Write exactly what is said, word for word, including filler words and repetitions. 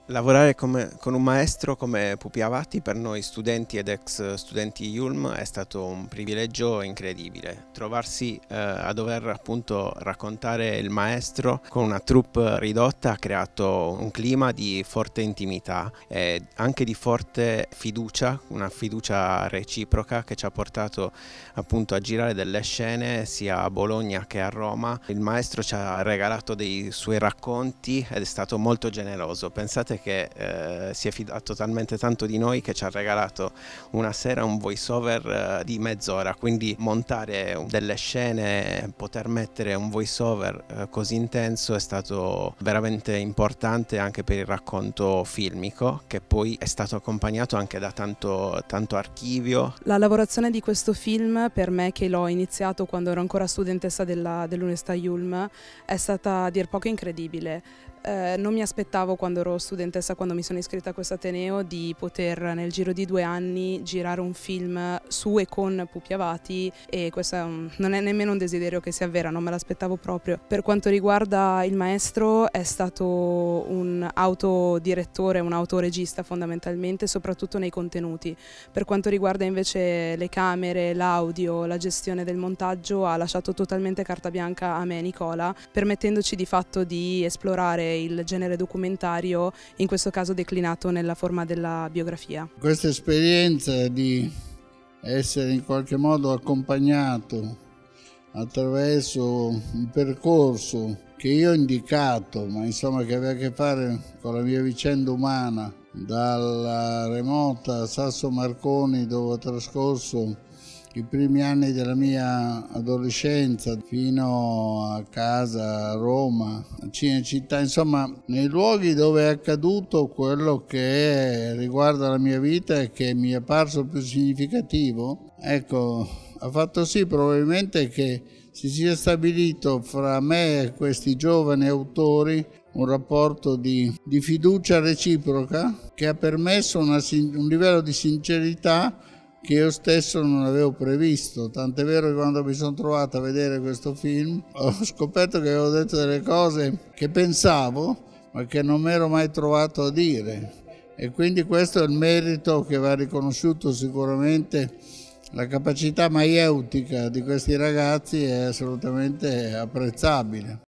Lavorare come- con un maestro come Pupi Avati per noi studenti ed ex studenti Yulm è stato un privilegio incredibile. Trovarsi eh, a dover appunto raccontare il maestro con una troupe ridotta ha creato un clima di forte intimità e anche di forte fiducia, una fiducia reciproca che ci ha portato appunto a girare delle scene sia a Bologna che a Roma. Il maestro ci ha regalato dei suoi racconti ed è stato molto generoso. Pensate che eh, si è fidato talmente tanto di noi che ci ha regalato una sera un voice over eh, di mezz'ora, quindi montare delle scene, poter mettere un voice over eh, così intenso è stato veramente importante anche per il racconto filmico, che poi è stato accompagnato anche da tanto, tanto archivio. La lavorazione di questo film, per me che l'ho iniziato quando ero ancora studentessa della, dell'Università Yulm, è stata a dir poco incredibile. Eh, non mi aspettavo quando ero studentessa, quando mi sono iscritta a questo Ateneo, di poter nel giro di due anni girare un film su e con Pupi Avati, e questo è un, non è nemmeno un desiderio che si avvera, non me l'aspettavo proprio. Per quanto riguarda il maestro, è stato un autodirettore, un autoregista fondamentalmente, soprattutto nei contenuti. Per quanto riguarda invece le camere, l'audio, la gestione del montaggio, ha lasciato totalmente carta bianca a me e Nicola, permettendoci di fatto di esplorare il genere documentario, in questo caso declinato nella forma della biografia. Questa esperienza di essere in qualche modo accompagnato attraverso un percorso che io ho indicato, ma insomma che aveva a che fare con la mia vicenda umana, dalla remota Sasso Marconi, dove ho trascorso i primi anni della mia adolescenza, fino a casa a Roma, a Cinecittà, insomma nei luoghi dove è accaduto quello che riguarda la mia vita e che mi è parso più significativo. Ecco, ha fatto sì probabilmente che si sia stabilito fra me e questi giovani autori un rapporto di, di fiducia reciproca che ha permesso una, un livello di sincerità che io stesso non avevo previsto. Tant'è vero che quando mi sono trovato a vedere questo film ho scoperto che avevo detto delle cose che pensavo ma che non mi ero mai trovato a dire, e quindi questo è il merito che va riconosciuto sicuramente. La capacità maieutica di questi ragazzi è assolutamente apprezzabile.